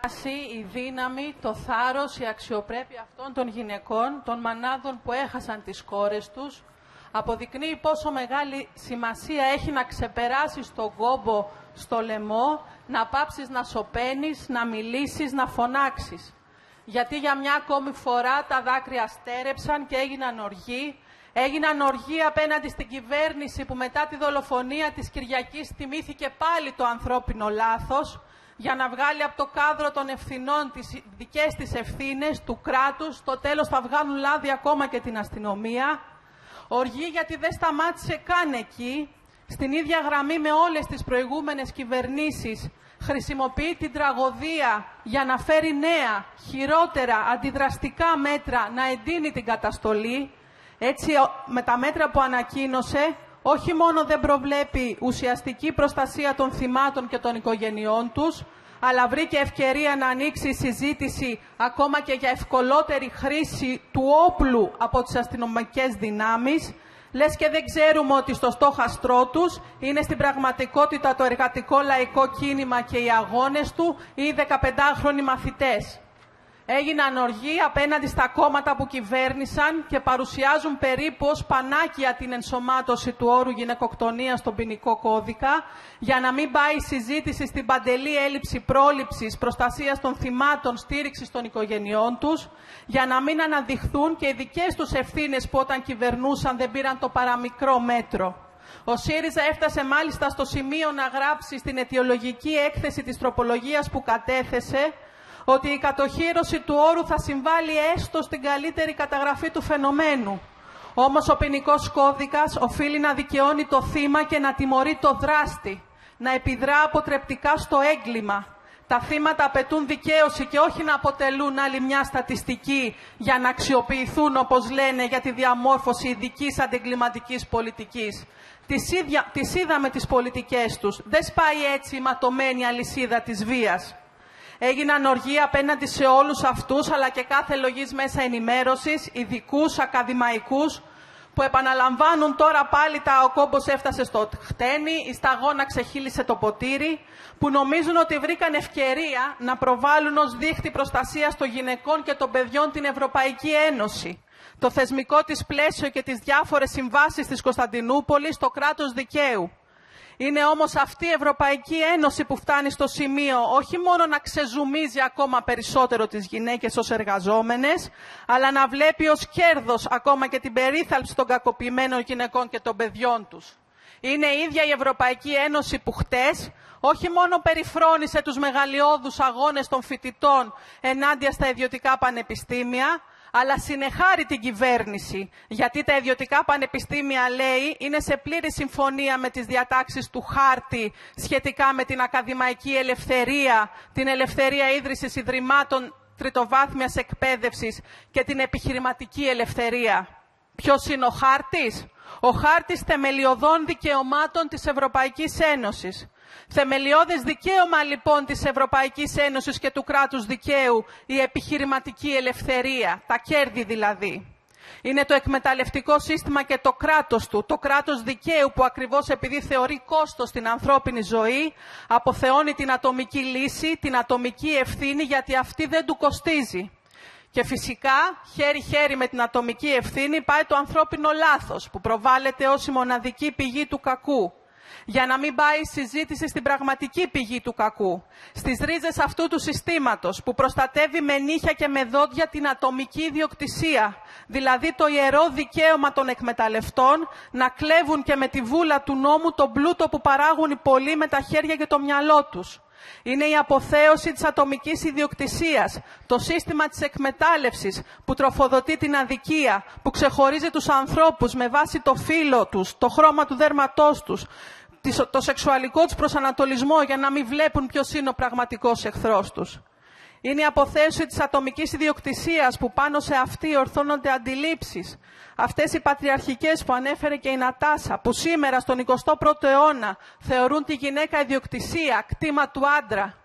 η δύναμη, το θάρρος, η αξιοπρέπεια αυτών των γυναικών, των μανάδων που έχασαν τις κόρες τους, αποδεικνύει πόσο μεγάλη σημασία έχει να ξεπεράσεις τον κόμπο στο λαιμό, να πάψεις να σωπαίνεις, να μιλήσεις, να φωνάξεις. Γιατί για μια ακόμη φορά τα δάκρυα στέρεψαν και έγιναν οργή. Έγιναν οργή απέναντι στην κυβέρνηση που μετά τη δολοφονία της Κυριακής θυμήθηκε πάλι το ανθρώπινο λάθος για να βγάλει από το κάδρο των ευθυνών τις δικές της ευθύνες του κράτους. Στο τέλος θα βγάλουν λάδι ακόμα και την αστυνομία. Οργή γιατί δεν σταμάτησε καν εκεί. Στην ίδια γραμμή με όλες τις προηγούμενες κυβερνήσεις χρησιμοποιεί την τραγωδία για να φέρει νέα, χειρότερα, αντιδραστικά μέτρα να εντείνει την καταστολή. Έτσι, με τα μέτρα που ανακοίνωσε, όχι μόνο δεν προβλέπει ουσιαστική προστασία των θυμάτων και των οικογενειών τους, αλλά βρήκε ευκαιρία να ανοίξει συζήτηση ακόμα και για ευκολότερη χρήση του όπλου από τις αστυνομικές δυνάμεις. Λες και δεν ξέρουμε ότι στο στόχαστρό τους είναι στην πραγματικότητα το εργατικό λαϊκό κίνημα και οι αγώνες του ή οι 15χρονοι μαθητές. Έγιναν οργή απέναντι στα κόμματα που κυβέρνησαν και παρουσιάζουν περίπου ως πανάκια την ενσωμάτωση του όρου γυναικοκτονία στον ποινικό κώδικα, για να μην πάει η συζήτηση στην παντελή έλλειψη πρόληψης, προστασίας των θυμάτων, στήριξης των οικογενειών τους, για να μην αναδειχθούν και οι δικές τους ευθύνες που όταν κυβερνούσαν δεν πήραν το παραμικρό μέτρο. Ο ΣΥΡΙΖΑ έφτασε μάλιστα στο σημείο να γράψει στην αιτιολογική έκθεση της τροπολογίας που κατέθεσε ότι η κατοχύρωση του όρου θα συμβάλλει έστω στην καλύτερη καταγραφή του φαινομένου. Όμως ο ποινικός κώδικας οφείλει να δικαιώνει το θύμα και να τιμωρεί το δράστη, να επιδρά αποτρεπτικά στο έγκλημα. Τα θύματα απαιτούν δικαίωση και όχι να αποτελούν άλλη μια στατιστική για να αξιοποιηθούν, όπως λένε, για τη διαμόρφωση ειδικής αντεγκληματικής πολιτικής. Τις είδαμε τις πολιτικές τους. Δεν σπάει έτσι η ματωμένη αλυσίδα της βίας. Έγιναν οργή απέναντι σε όλους αυτούς, αλλά και κάθε λογής μέσα ενημέρωσης, ειδικούς, ακαδημαϊκούς, που επαναλαμβάνουν τώρα πάλι ο κόμπος έφτασε στο χτένι, η σταγόνα ξεχύλισε το ποτήρι, που νομίζουν ότι βρήκαν ευκαιρία να προβάλλουν ως δίχτυ προστασίας των γυναικών και των παιδιών την Ευρωπαϊκή Ένωση, το θεσμικό της πλαίσιο και τις διάφορες συμβάσεις της Κωνσταντινούπολης, το κράτος δικαίου. Είναι όμως αυτή η Ευρωπαϊκή Ένωση που φτάνει στο σημείο όχι μόνο να ξεζουμίζει ακόμα περισσότερο τις γυναίκες ως εργαζόμενες, αλλά να βλέπει ως κέρδος ακόμα και την περίθαλψη των κακοποιημένων γυναικών και των παιδιών τους. Είναι η ίδια η Ευρωπαϊκή Ένωση που χτες όχι μόνο περιφρόνησε τους μεγαλειώδους αγώνες των φοιτητών ενάντια στα ιδιωτικά πανεπιστήμια, αλλά συνεχάρει την κυβέρνηση, γιατί τα ιδιωτικά πανεπιστήμια, λέει, είναι σε πλήρη συμφωνία με τις διατάξεις του χάρτη σχετικά με την ακαδημαϊκή ελευθερία, την ελευθερία ίδρυσης ιδρυμάτων τριτοβάθμιας εκπαίδευσης και την επιχειρηματική ελευθερία. Ποιος είναι ο χάρτης? Ο χάρτης θεμελιωδών δικαιωμάτων της Ευρωπαϊκής Ένωσης. Θεμελιώδες δικαίωμα λοιπόν της Ευρωπαϊκής Ένωσης και του κράτους δικαίου, η επιχειρηματική ελευθερία, τα κέρδη δηλαδή. Είναι το εκμεταλλευτικό σύστημα και το κράτος του, το κράτος δικαίου που ακριβώς επειδή θεωρεί κόστος την ανθρώπινη ζωή, αποθεώνει την ατομική λύση, την ατομική ευθύνη, γιατί αυτή δεν του κοστίζει. Και φυσικά, χέρι-χέρι με την ατομική ευθύνη πάει το ανθρώπινο λάθος, που προβάλλεται ως η μοναδική πηγή του κακού. Για να μην πάει η συζήτηση στην πραγματική πηγή του κακού, στις ρίζες αυτού του συστήματος που προστατεύει με νύχια και με δόντια την ατομική ιδιοκτησία, δηλαδή το ιερό δικαίωμα των εκμεταλλευτών να κλέβουν και με τη βούλα του νόμου τον πλούτο που παράγουν οι πολλοί με τα χέρια και το μυαλό τους. Είναι η αποθέωση της ατομικής ιδιοκτησίας, το σύστημα της εκμετάλλευσης που τροφοδοτεί την αδικία, που ξεχωρίζει τους ανθρώπους με βάση το φύλο τους, το χρώμα του δέρματός τους, το σεξουαλικό τους προσανατολισμό για να μην βλέπουν ποιος είναι ο πραγματικός εχθρός τους. Είναι η αποθέωση της ατομικής ιδιοκτησίας που πάνω σε αυτή ορθώνονται αντιλήψεις. Αυτές οι πατριαρχικές που ανέφερε και η Νατάσα, που σήμερα στον 21ο αιώνα θεωρούν τη γυναίκα ιδιοκτησία, κτήμα του άντρα.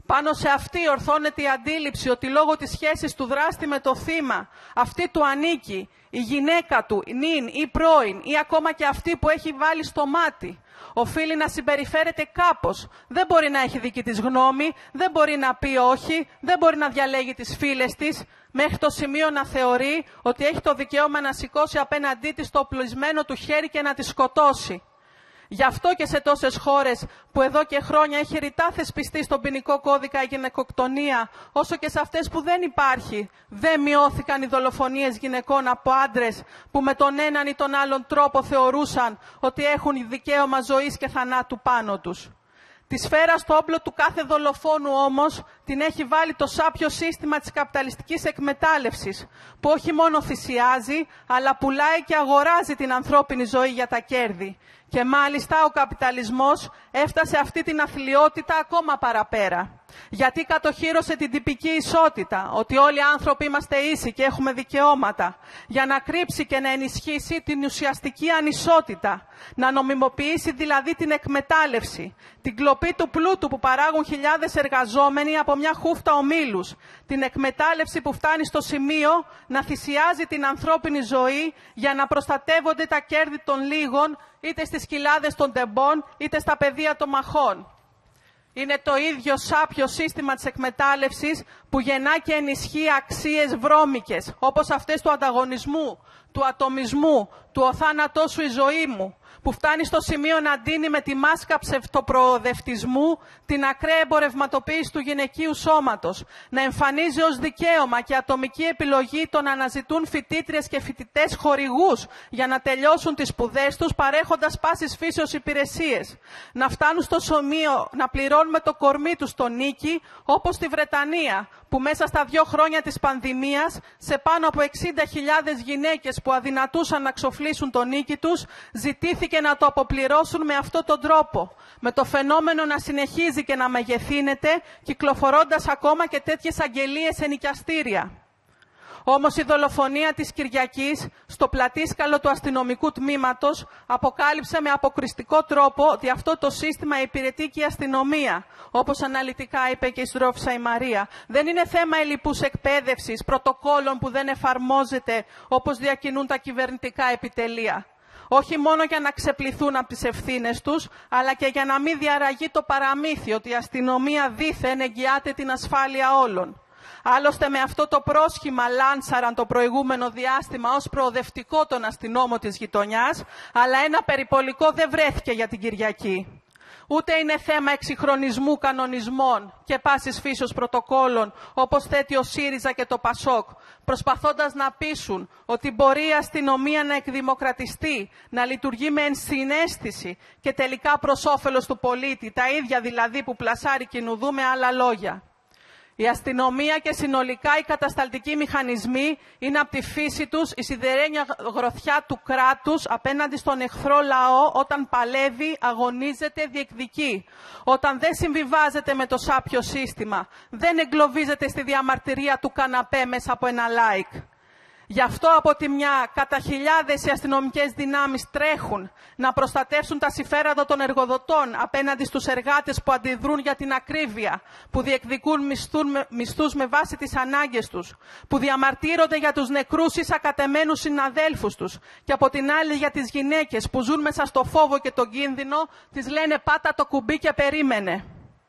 Πάνω σε αυτή ορθώνεται η αντίληψη ότι λόγω της σχέσης του δράστη με το θύμα, αυτή του ανήκει, η γυναίκα του, νυν ή πρώην ή ακόμα και αυτή που έχει βάλει στο μάτι, οφείλει να συμπεριφέρεται κάπως. Δεν μπορεί να έχει δική της γνώμη, δεν μπορεί να πει όχι, δεν μπορεί να διαλέγει τις φίλες της, μέχρι το σημείο να θεωρεί ότι έχει το δικαίωμα να σηκώσει απέναντί της το οπλισμένο του χέρι και να τη σκοτώσει. Γι' αυτό και σε τόσες χώρες που εδώ και χρόνια έχει ρητά θεσπιστεί στον ποινικό κώδικα η γυναικοκτονία, όσο και σε αυτές που δεν υπάρχει, δεν μειώθηκαν οι δολοφονίες γυναικών από άντρες που με τον έναν ή τον άλλον τρόπο θεωρούσαν ότι έχουν δικαίωμα ζωής και θανάτου πάνω τους. Τη σφαίρα στο όπλο του κάθε δολοφόνου όμως την έχει βάλει το σάπιο σύστημα της καπιταλιστικής εκμετάλλευσης, που όχι μόνο θυσιάζει, αλλά πουλάει και αγοράζει την ανθρώπινη ζωή για τα κέρδη. Και μάλιστα ο καπιταλισμός έφτασε αυτή την αθλιότητα ακόμα παραπέρα. Γιατί κατοχύρωσε την τυπική ισότητα, ότι όλοι οι άνθρωποι είμαστε ίσοι και έχουμε δικαιώματα, για να κρύψει και να ενισχύσει την ουσιαστική ανισότητα, να νομιμοποιήσει δηλαδή την εκμετάλλευση, την κλοπή του πλούτου που παράγουν χιλιάδες εργαζόμενοι από μια χούφτα ομίλους, την εκμετάλλευση που φτάνει στο σημείο να θυσιάζει την ανθρώπινη ζωή για να προστατεύονται τα κέρδη των λίγων, είτε στις κοιλάδες των τεμπών, είτε στα πεδία των μαχών. Είναι το ίδιο σάπιο σύστημα της εκμετάλλευσης που γεννά και ενισχύει αξίες βρώμικες, όπως αυτές του ανταγωνισμού, του ατομισμού, του «ο θάνατός σου η ζωή μου», που φτάνει στο σημείο να ντύνει με τη μάσκα ψευτοπροοδευτισμού την ακραία εμπορευματοποίηση του γυναικείου σώματος, να εμφανίζει ως δικαίωμα και ατομική επιλογή το να αναζητούν φοιτήτριες και φοιτητές χορηγούς για να τελειώσουν τις σπουδές τους, παρέχοντας πάσης φύσεως υπηρεσίες, να φτάνουν στο σημείο να πληρώνουν με το κορμί τους το νίκη, όπως στη Βρετανία, που μέσα στα 2 χρόνια της πανδημίας, σε πάνω από 60.000 γυναίκες που αδυνατούσαν να ξοφλήσουν το νίκη τους, ζητήθηκε να το αποπληρώσουν με αυτόν τον τρόπο, με το φαινόμενο να συνεχίζει και να μεγεθύνεται, κυκλοφορώντας ακόμα και τέτοιες αγγελίες σε νοικιαστήρια. Όμως η δολοφονία της Κυριακής στο πλατήσκαλο του αστυνομικού τμήματος αποκάλυψε με αποκριστικό τρόπο ότι αυτό το σύστημα υπηρετεί και η αστυνομία, όπως αναλυτικά είπε και η συντρόφισσα η Μαρία. Δεν είναι θέμα ελλειπούς εκπαίδευσης, πρωτοκόλων που δεν εφαρμόζεται όπως διακινούν τα κυβερνητικά επιτελεία. Όχι μόνο για να ξεπληθούν από τις ευθύνες τους, αλλά και για να μην διαραγεί το παραμύθι ότι η αστυνομία δήθεν εγγυάται την ασφάλεια όλων. Άλλωστε με αυτό το πρόσχημα λάνσαραν το προηγούμενο διάστημα ως προοδευτικό τον αστυνόμο της γειτονιάς, αλλά ένα περιπολικό δεν βρέθηκε για την Κυριακή. Ούτε είναι θέμα εξυγχρονισμού κανονισμών και πάσης φύσεως πρωτοκόλων, όπως θέτει ο ΣΥΡΙΖΑ και το ΠΑΣΟΚ, προσπαθώντας να πείσουν ότι μπορεί η αστυνομία να εκδημοκρατιστεί, να λειτουργεί με ενσυναίσθηση και τελικά προς όφελος του πολίτη, τα ίδια δηλαδή που πλασάρει Κινουδού με άλλα λόγια. Η αστυνομία και συνολικά οι κατασταλτικοί μηχανισμοί είναι από τη φύση τους η σιδερένια γροθιά του κράτους απέναντι στον εχθρό λαό όταν παλεύει, αγωνίζεται, διεκδικεί. Όταν δεν συμβιβάζεται με το σάπιο σύστημα, δεν εγκλωβίζεται στη διαμαρτυρία του καναπέ μέσα από ένα like. Γι' αυτό από τη μια κατά χιλιάδες οι αστυνομικές δυνάμεις τρέχουν να προστατεύσουν τα συμφέροντα των εργοδοτών απέναντι στους εργάτες που αντιδρούν για την ακρίβεια, που διεκδικούν μισθούς με βάση τις ανάγκες τους, που διαμαρτύρονται για τους νεκρούς ή σακατεμένους συναδέλφους τους και από την άλλη για τις γυναίκες που ζουν μέσα στο φόβο και τον κίνδυνο, τις λένε πάτα το κουμπί και περίμενε.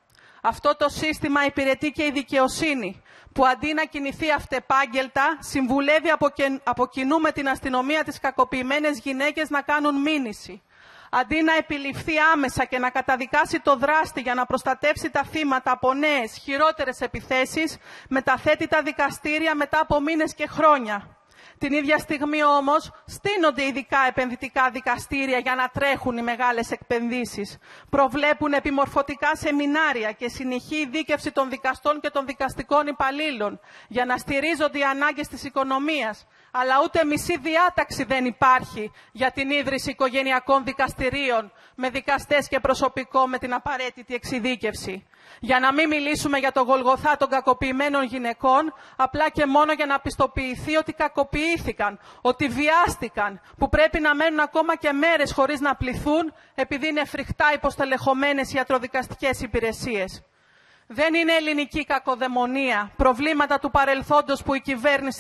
Αυτό το σύστημα υπηρετεί και η δικαιοσύνη, που αντί να κινηθεί αυτεπάγγελτα, συμβουλεύει από κοινού με την αστυνομία τις κακοποιημένες γυναίκες να κάνουν μήνυση. Αντί να επιληφθεί άμεσα και να καταδικάσει το δράστη για να προστατεύσει τα θύματα από νέες, χειρότερες επιθέσεις, μεταθέτει τα δικαστήρια μετά από μήνες και χρόνια. Την ίδια στιγμή όμως στείνονται ειδικά επενδυτικά δικαστήρια για να τρέχουν οι μεγάλες επενδύσεις. Προβλέπουν επιμορφωτικά σεμινάρια και συνεχή δίκευση των δικαστών και των δικαστικών υπαλλήλων για να στηρίζονται οι ανάγκες της οικονομίας. Αλλά ούτε μισή διάταξη δεν υπάρχει για την ίδρυση οικογενειακών δικαστηρίων με δικαστές και προσωπικό με την απαραίτητη εξειδίκευση. Για να μην μιλήσουμε για το Γολγοθά των κακοποιημένων γυναικών, απλά και μόνο για να πιστοποιηθεί ότι κακοποιήθηκαν, ότι βιάστηκαν, που πρέπει να μένουν ακόμα και μέρες χωρίς να πληθούν, επειδή είναι φρικτά υποστελεχωμένες ιατροδικαστικές υπηρεσίες. Δεν είναι ελληνική κακοδαιμονία, προβλήματα του παρελθόντος που η κυβέρνηση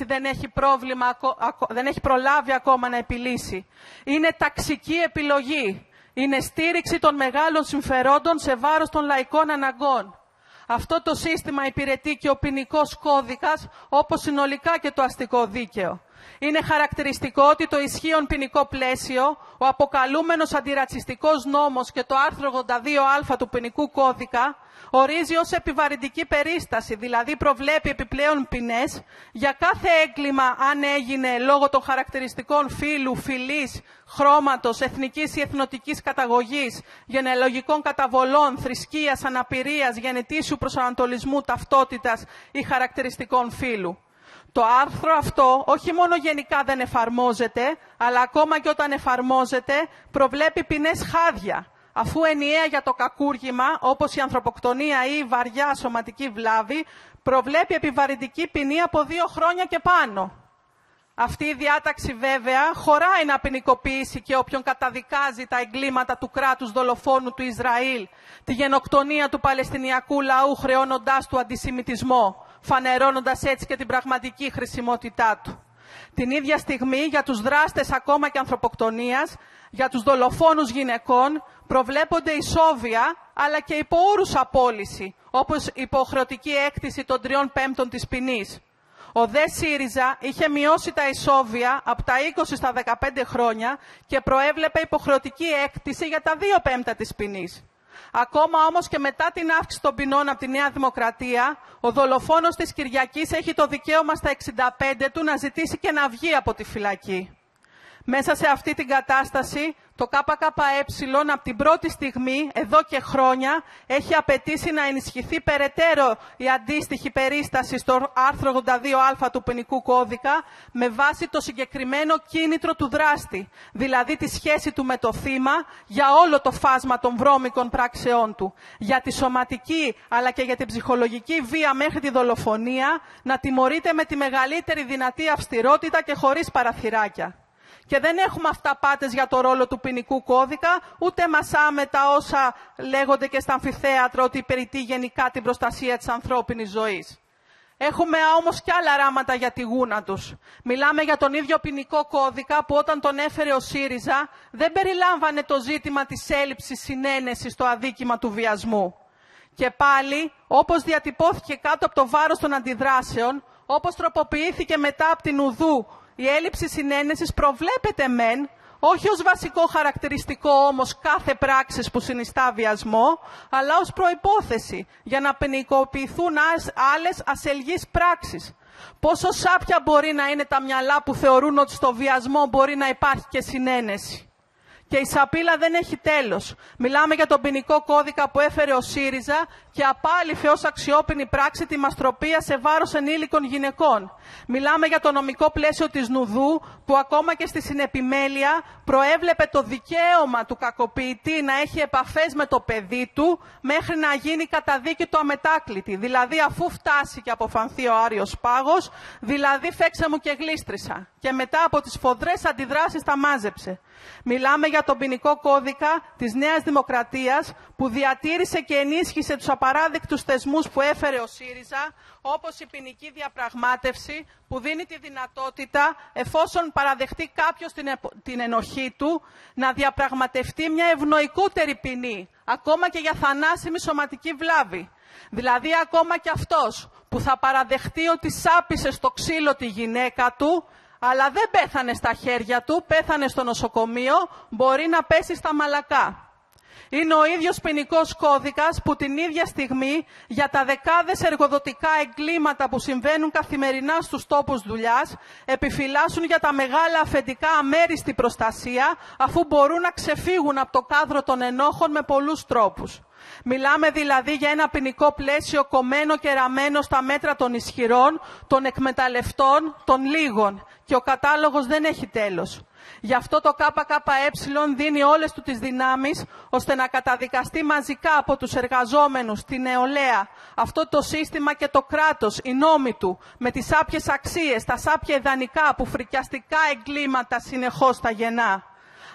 δεν έχει προλάβει ακόμα να επιλύσει. Είναι ταξική επιλογή. Είναι στήριξη των μεγάλων συμφερόντων σε βάρος των λαϊκών αναγκών. Αυτό το σύστημα υπηρετεί και ο ποινικός κώδικας, όπως συνολικά και το αστικό δίκαιο. Είναι χαρακτηριστικό ότι το ισχύον ποινικό πλαίσιο, ο αποκαλούμενος αντιρατσιστικός νόμος και το άρθρο 82α του ποινικού κώδικα, ορίζει ως επιβαρυντική περίσταση, δηλαδή προβλέπει επιπλέον ποινές για κάθε έγκλημα αν έγινε λόγω των χαρακτηριστικών φύλου, φυλής, χρώματος, εθνικής ή εθνοτικής καταγωγής, γενεαλογικών καταβολών, θρησκείας, αναπηρίας, γενετήσιου προσανατολισμού, ταυτότητας ή χαρακτηριστικών φύλου. Το άρθρο αυτό όχι μόνο γενικά δεν εφαρμόζεται, αλλά ακόμα και όταν εφαρμόζεται προβλέπει ποινές χάδια, αφού ενιαία για το κακούργημα, όπως η ανθρωποκτονία ή η βαριά σωματική βλάβη, προβλέπει επιβαρυντική ποινή από 2 χρόνια και πάνω. Αυτή η διάταξη βέβαια χωράει να ποινικοποιήσει και όποιον καταδικάζει τα εγκλήματα του κράτους δολοφόνου του Ισραήλ, τη γενοκτονία του Παλαιστινιακού λαού χρεώνοντάς του αντισημιτισμό, φανερώνοντας έτσι και την πραγματική χρησιμότητά του. Την ίδια στιγμή για τους δράστες ακόμα και ανθρωποκτονίας, για τους δολοφόνους γυναικών, προβλέπονται ισόβια αλλά και υπό όρους απόλυση, όπως υποχρεωτική έκτηση των 3/5 της ποινής. Ο ΔΕ ΣΥΡΙΖΑ είχε μειώσει τα ισόβια από τα 20 στα 15 χρόνια και προέβλεπε υποχρεωτική έκτηση για τα 2/5 της ποινής. Ακόμα όμως και μετά την αύξηση των ποινών από τη Νέα Δημοκρατία, ο δολοφόνος της Κυριακής έχει το δικαίωμα στα 65 του να ζητήσει και να βγει από τη φυλακή. Μέσα σε αυτή την κατάσταση, το ΚΚΕ από την πρώτη στιγμή, εδώ και χρόνια, έχει απαιτήσει να ενισχυθεί περαιτέρω η αντίστοιχη περίσταση στο άρθρο 82α του ποινικού κώδικα με βάση το συγκεκριμένο κίνητρο του δράστη, δηλαδή τη σχέση του με το θύμα για όλο το φάσμα των βρώμικων πράξεών του, για τη σωματική αλλά και για την ψυχολογική βία μέχρι τη δολοφονία, να τιμωρείται με τη μεγαλύτερη δυνατή αυστηρότητα και χωρίς παραθυράκια. Και δεν έχουμε αυταπάτες για το ρόλο του ποινικού κώδικα, ούτε μασάμε τα όσα λέγονται και στα αμφιθέατρα ότι υπηρετεί γενικά την προστασία της ανθρώπινης ζωής. Έχουμε όμως και άλλα ράματα για τη γούνα τους. Μιλάμε για τον ίδιο ποινικό κώδικα που όταν τον έφερε ο ΣΥΡΙΖΑ δεν περιλάμβανε το ζήτημα της έλλειψης συνένεσης στο αδίκημα του βιασμού. Και πάλι, όπως διατυπώθηκε κάτω από το βάρος των αντιδράσεων, όπως τροποποιήθηκε μετά από την Ουδού, η έλλειψη συνένεσης προβλέπεται μεν, όχι ως βασικό χαρακτηριστικό όμως κάθε πράξης που συνιστά βιασμό, αλλά ως προϋπόθεση για να ποινικοποιηθούν άλλες ασελγείς πράξεις. Πόσο σάπια μπορεί να είναι τα μυαλά που θεωρούν ότι στο βιασμό μπορεί να υπάρχει και συνένεση. Και η σαπίλα δεν έχει τέλος. Μιλάμε για τον ποινικό κώδικα που έφερε ο ΣΥΡΙΖΑ και απάλυφε ως αξιόπινη πράξη τη μαστροπία σε βάρος ενήλικων γυναικών. Μιλάμε για το νομικό πλαίσιο της Νουδού που ακόμα και στη συνεπιμέλεια προέβλεπε το δικαίωμα του κακοποιητή να έχει επαφές με το παιδί του μέχρι να γίνει καταδίκη του αμετάκλητη. Δηλαδή αφού φτάσει και αποφανθεί ο Άριος Πάγος, δηλαδή φέξε μου και γλίστρισα. Και μετά από τις φοδρές αντιδράσεις τα μάζεψε. Μιλάμε για τον ποινικό κώδικα της Νέας Δημοκρατίας που διατήρησε και ενίσχυσε τους απαράδεκτους θεσμούς που έφερε ο ΣΥΡΙΖΑ, όπως η ποινική διαπραγμάτευση που δίνει τη δυνατότητα, εφόσον παραδεχτεί κάποιος την ενοχή του, να διαπραγματευτεί μια ευνοϊκότερη ποινή, ακόμα και για θανάσιμη σωματική βλάβη. Δηλαδή ακόμα και αυτός που θα παραδεχτεί ότι σάπισε στο ξύλο τη γυναίκα του, αλλά δεν πέθανε στα χέρια του, πέθανε στο νοσοκομείο, μπορεί να πέσει στα μαλακά. Είναι ο ίδιος ποινικός κώδικας που την ίδια στιγμή για τα δεκάδες εργοδοτικά εγκλήματα που συμβαίνουν καθημερινά στους τόπους δουλειάς επιφυλάσσουν για τα μεγάλα αφεντικά αμέριστη προστασία αφού μπορούν να ξεφύγουν από το κάδρο των ενόχων με πολλούς τρόπους. Μιλάμε δηλαδή για ένα ποινικό πλαίσιο κομμένο και ραμμένο στα μέτρα των ισχυρών, των εκμεταλλευτών, των λίγων. Και ο κατάλογος δεν έχει τέλος. Γι' αυτό το ΚΚΕ δίνει όλες του τις δυνάμεις ώστε να καταδικαστεί μαζικά από τους εργαζόμενους, την νεολαία, αυτό το σύστημα και το κράτος, οι νόμοι του, με τις σάπιες αξίες, τα σάπια ιδανικά που φρικιαστικά εγκλήματα συνεχώς τα γεννά.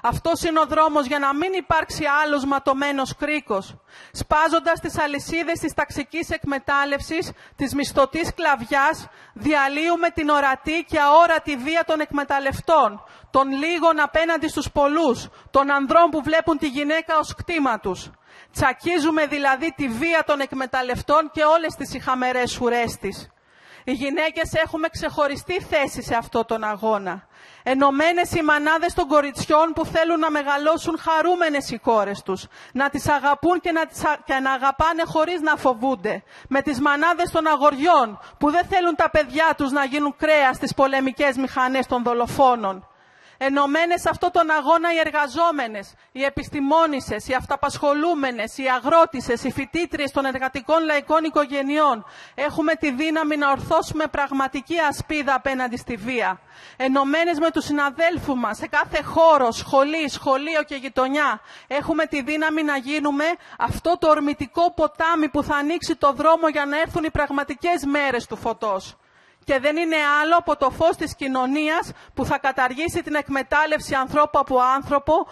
Αυτός είναι ο δρόμος για να μην υπάρξει άλλος ματωμένος κρίκος. Σπάζοντας τις αλυσίδες της ταξικής εκμετάλλευσης, της μισθωτής σκλαβιάς, διαλύουμε την ορατή και αόρατη βία των εκμεταλλευτών, των λίγων απέναντι στους πολλούς, των ανδρών που βλέπουν τη γυναίκα ως κτήμα τους. Τσακίζουμε δηλαδή τη βία των εκμεταλλευτών και όλες τις ηχαμερές ουρές της. Οι γυναίκες έχουμε ξεχωριστή θέση σε αυτό τον αγώνα. Ενωμένες οι μανάδες των κοριτσιών που θέλουν να μεγαλώσουν χαρούμενες οι κόρες τους, να τις αγαπούν και να αγαπάνε χωρίς να φοβούνται. Με τις μανάδες των αγοριών που δεν θέλουν τα παιδιά τους να γίνουν κρέα στις πολεμικές μηχανές των δολοφόνων. Ενωμένες σε αυτό τον αγώνα οι εργαζόμενες, οι επιστημόνισσες, οι αυταπασχολούμενες, οι αγρότισσες, οι φοιτήτριες των εργατικών λαϊκών οικογενειών. Έχουμε τη δύναμη να ορθώσουμε πραγματική ασπίδα απέναντι στη βία. Ενωμένες με τους συναδέλφους μας σε κάθε χώρο, σχολή, σχολείο και γειτονιά. Έχουμε τη δύναμη να γίνουμε αυτό το ορμητικό ποτάμι που θα ανοίξει το δρόμο για να έρθουν οι πραγματικές μέρες του φωτός. Και δεν είναι άλλο από το φως της κοινωνίας που θα καταργήσει την εκμετάλλευση ανθρώπου από άνθρωπο,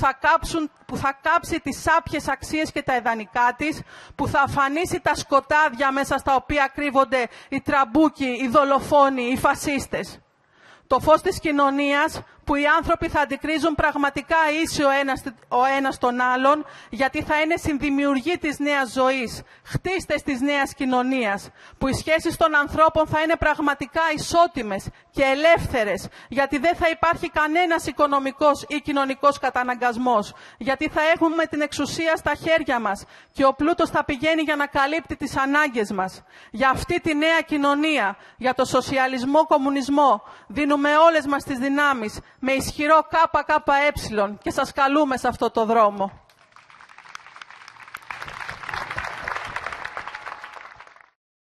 που θα κάψει τις σάπιες αξίες και τα ιδανικά της, που θα αφανίσει τα σκοτάδια μέσα στα οποία κρύβονται οι τραμπούκοι, οι δολοφόνοι, οι φασίστες. Το φως της κοινωνίας που οι άνθρωποι θα αντικρίζουν πραγματικά ίσοι ο ένας τον άλλον, γιατί θα είναι συνδημιουργοί της νέας ζωής, χτίστες της νέας κοινωνίας, που οι σχέσεις των ανθρώπων θα είναι πραγματικά ισότιμες και ελεύθερες, γιατί δεν θα υπάρχει κανένας οικονομικός ή κοινωνικός καταναγκασμός, γιατί θα έχουμε την εξουσία στα χέρια μας και ο πλούτος θα πηγαίνει για να καλύπτει τις ανάγκες μας. Για αυτή τη νέα κοινωνία, για το σοσιαλισμό, κομμουνισμό, δίνουμε όλες μας τις δυνάμεις, με ισχυρό ΚΚΕ και σας καλούμε σε αυτό το δρόμο.